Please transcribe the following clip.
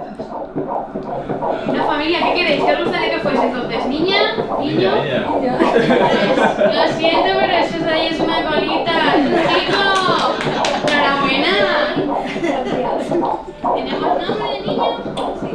Una familia, ¿qué queréis? ¿Qué os gustaría que fuese entonces? ¿Niña? ¿Niño? Niña. Pues, lo siento, pero eso de ahí es una colita. ¡Es un chico! ¡Enhorabuena! ¿Tenemos nombre de niño? Sí.